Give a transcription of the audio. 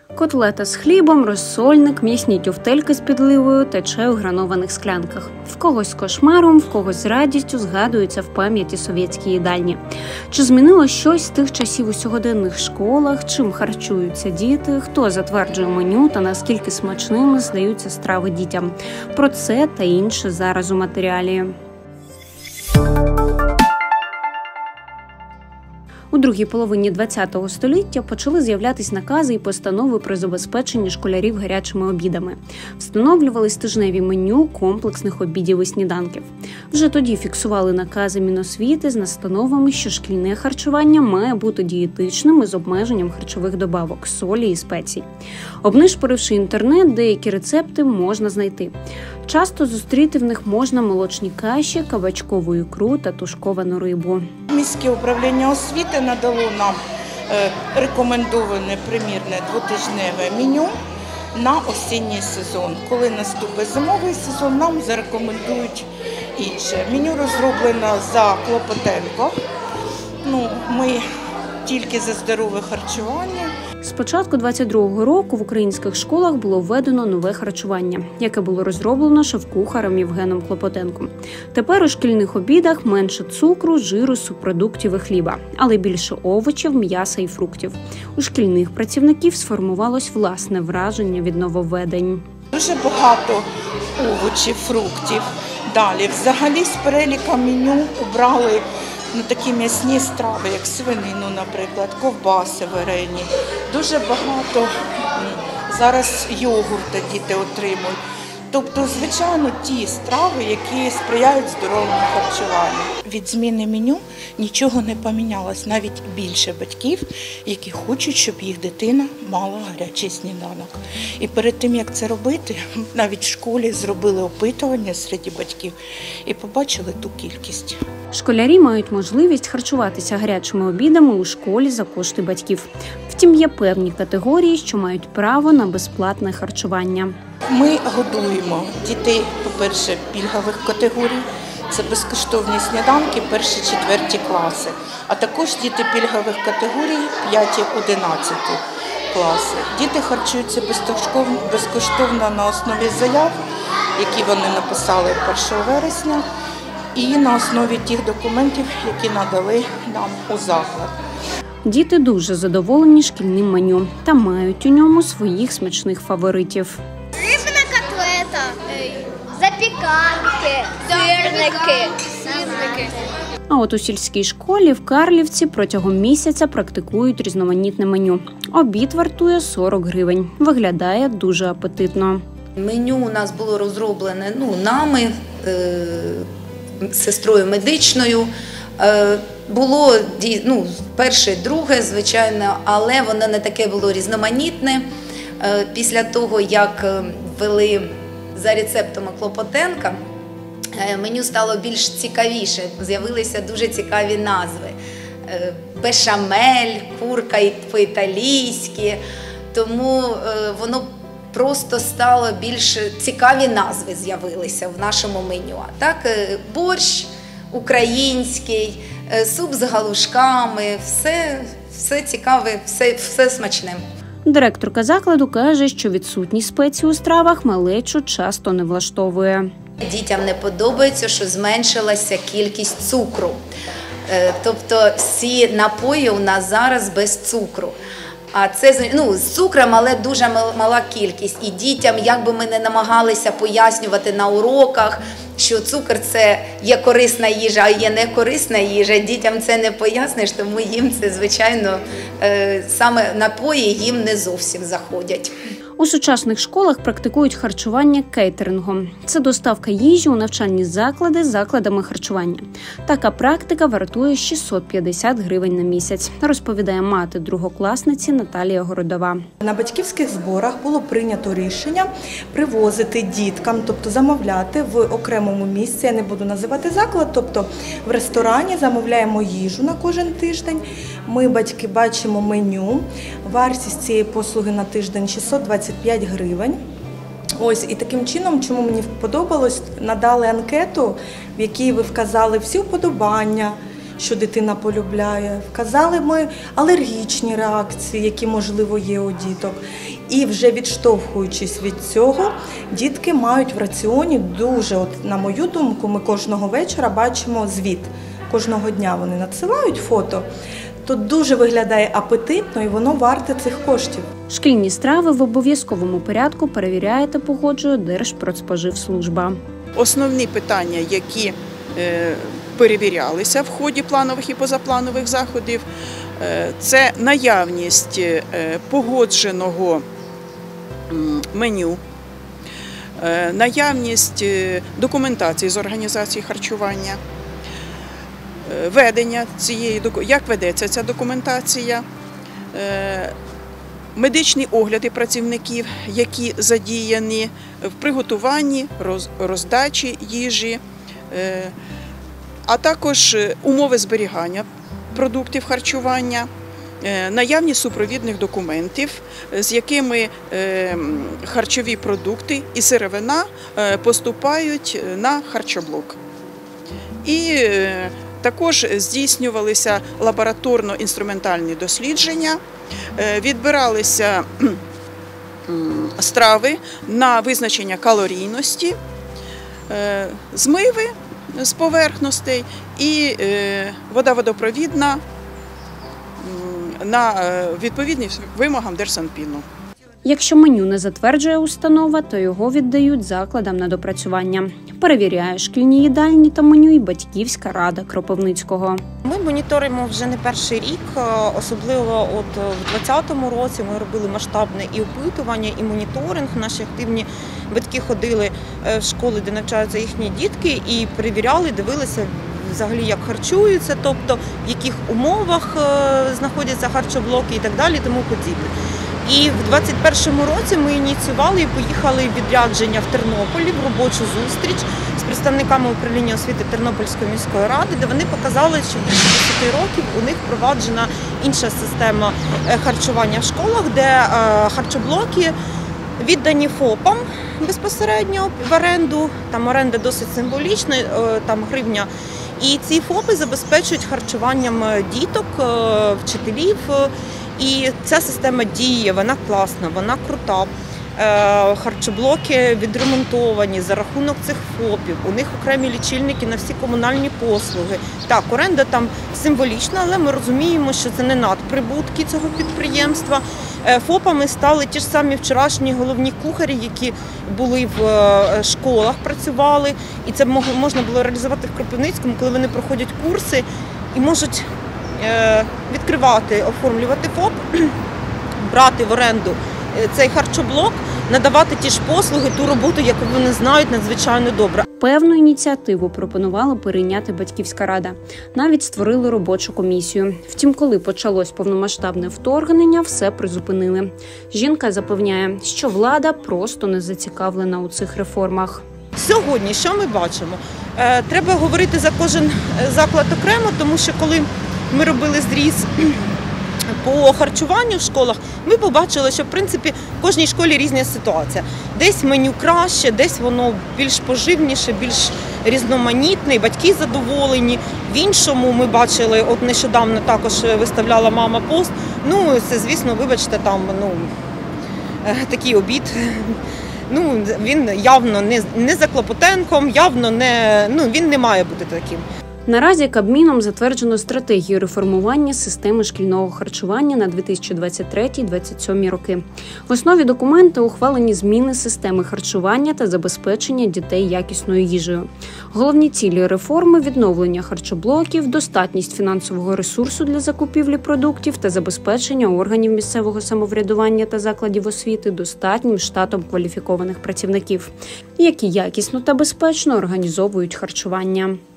Котлета з хлібом, розсольник, м'ясні тюфтельки з підливою та чай у гранованих склянках. В когось з кошмаром, в когось з радістю згадуються в пам'яті совєтські їдальні. Чи змінило щось з тих часів у сьогоденних школах? Чим харчуються діти? Хто затверджує меню та наскільки смачними здаються страви дітям? Про це та інше зараз у матеріалі. У другій половині ХХ століття почали з'являтись накази і постанови про забезпечення школярів гарячими обідами. Встановлювались тижневі меню комплексних обідів і сніданків. Вже тоді фіксували накази Міносвіти з настановами, що шкільне харчування має бути дієтичним і з обмеженням харчових добавок, солі і спецій. Обнишпоривши інтернет, деякі рецепти можна знайти. Часто зустріти в них можна молочні каші, кабачкову ікру та тушковану рибу. Міське управління освіти надало нам рекомендоване примірне двотижневе меню на осінній сезон. Коли наступить зимовий сезон, нам зарекомендують інше. Меню розроблено за Клопотенко. Ми тільки за здорове харчування. З початку 22-го року в українських школах було введено нове харчування, яке було розроблено шеф-кухарем Євгеном Клопотенком. Тепер у шкільних обідах менше цукру, жиру, субпродуктів і хліба, але більше овочів, м'яса і фруктів. У шкільних працівників сформувалось власне враження від нововведень. Дуже багато овочів, фруктів. Далі, взагалі, з переліка меню обрали такі м'ясні страви, як свинину, наприклад, ковбаси варені. Дуже багато зараз йогурта діти отримують. Тобто, звичайно, ті страви, які сприяють здоровому харчуванню. Від зміни меню нічого не помінялось. Навіть більше батьків, які хочуть, щоб їх дитина мала гарячий сніданок. І перед тим, як це робити, навіть в школі зробили опитування серед батьків і побачили ту кількість. Школярі мають можливість харчуватися гарячими обідами у школі за кошти батьків. Втім, є певні категорії, що мають право на безплатне харчування. Ми годуємо дітей, по-перше, пільгових категорій. Це безкоштовні сніданки, 1-4 класи. А також діти пільгових категорій 5-11 класи. Діти харчуються безкоштовно на основі заяв, які вони написали 1 вересня, і на основі тих документів, які надали нам у заклад. Діти дуже задоволені шкільним меню та мають у ньому своїх смачних фаворитів. Рибна котлета, запіканки, сирники. А от у сільській школі в Карлівці протягом місяця практикують різноманітне меню. Обід вартує 40 гривень. Виглядає дуже апетитно. Меню у нас було розроблене нами, сестрою медичною. Було перше, друге, звичайно, але воно не таке було різноманітне. Після того, як ввели за рецептами Клопотенка, меню стало більш цікавіше, з'явилися дуже цікаві назви. Бешамель, курка по-італійськи, тому воно просто стало більш цікаві назви з'явилися в нашому меню. А так, борщ український, суп з галушками, все цікаве, все смачне. Директорка закладу каже, що відсутність спецій у стравах малечу часто не влаштовує. Дітям не подобається, що зменшилася кількість цукру. Тобто всі напої у нас зараз без цукру. А це з цукром, але дуже мала кількість. І дітям, як би ми не намагалися пояснювати на уроках, що цукор – це є корисна їжа, а є некорисна їжа, дітям це не поясниш, тому їм це, звичайно, саме напої їм не зовсім заходять. У сучасних школах практикують харчування кейтерингом. Це доставка їжі у навчальні заклади з закладами харчування. Така практика вартує 650 гривень на місяць, розповідає мати другокласниці Наталія Городова. На батьківських зборах було прийнято рішення привозити діткам, тобто замовляти в окремому місці, я не буду називати заклад, тобто в ресторані замовляємо їжу на кожен тиждень. Ми, батьки, бачимо меню. Вартість цієї послуги на тиждень 625 гривень. Ось, і таким чином, чому мені подобалось, надали анкету, в якій ви вказали всі вподобання, що дитина полюбляє. Вказали ми алергічні реакції, які, можливо, є у діток. І вже відштовхуючись від цього, дітки мають в раціоні дуже, на мою думку, ми кожного вечора бачимо звіт. Кожного дня вони надсилають фото. То дуже виглядає апетитно і воно варте цих коштів. Шкільні страви в обов'язковому порядку перевіряє та погоджує Держпродспоживслужба. Основні питання, які перевірялися в ході планових і позапланових заходів, це наявність погодженого меню, наявність документації з організації харчування, ведення як ведеться ця документація, медичні огляди працівників, які задіяні в приготуванні, роздачі їжі, а також умови зберігання продуктів харчування, наявність супровідних документів, з якими харчові продукти і сировина поступають на харчоблок. І також здійснювалися лабораторно-інструментальні дослідження, відбиралися страви на визначення калорійності, змиви з поверхностей і вода водопровідна на відповідність вимогам Держсанпіну. Якщо меню не затверджує установа, то його віддають закладам на допрацювання. Перевіряє шкільні їдальні та меню і батьківська рада Кропивницького. Ми моніторимо вже не перший рік, особливо в 2020 році ми робили масштабне і опитування, і моніторинг. Наші активні батьки ходили в школи, де навчаються їхні дітки, і перевіряли, дивилися взагалі, як харчуються, тобто в яких умовах знаходяться харчоблоки і так далі, тому подібне. І в 2021 році ми ініціювали і поїхали в відрядження в Тернополі в робочу зустріч з представниками управління освіти Тернопільської міської ради, де вони показали, що більше 10 років у них впроваджена інша система харчування в школах, де харчоблоки віддані ФОПам безпосередньо в оренду, там оренда досить символічна, там гривня. І ці ФОПи забезпечують харчуванням діток, вчителів. І ця система діє, вона класна, вона крута. Харчоблоки відремонтовані за рахунок цих ФОПів. У них окремі лічильники на всі комунальні послуги. Так, оренда там символічна, але ми розуміємо, що це не надприбутки цього підприємства. ФОПами стали ті ж самі вчорашні головні кухарі, які були в школах, працювали. І це можна було реалізувати в Кропивницькому, коли вони проходять курси і можуть відкривати, оформлювати ФОП, брати в оренду цей харчоблок, надавати ті ж послуги, ту роботу, яку вони знають надзвичайно добре. Певну ініціативу пропонувала перейняти батьківська рада. Навіть створили робочу комісію. Втім, коли почалось повномасштабне вторгнення, все призупинили. Жінка запевняє, що влада просто не зацікавлена у цих реформах. Сьогодні що ми бачимо? Треба говорити за кожен заклад окремо, тому що коли ми робили зріз по харчуванню в школах, ми побачили, що в принципі в кожній школі різна ситуація. Десь меню краще, десь воно більш поживніше, більш різноманітне, батьки задоволені. В іншому ми бачили, от нещодавно також виставляла мама пост. Ну, це, звісно, вибачте, там, такий обід. Він явно не за Клопотенком, явно він не має бути таким. Наразі Кабміном затверджено стратегію реформування системи шкільного харчування на 2023-2027 роки. В основі документу ухвалені зміни системи харчування та забезпечення дітей якісною їжею. Головні цілі реформи – відновлення харчоблоків, достатність фінансового ресурсу для закупівлі продуктів та забезпечення органів місцевого самоврядування та закладів освіти достатнім штатом кваліфікованих працівників, які якісно та безпечно організовують харчування.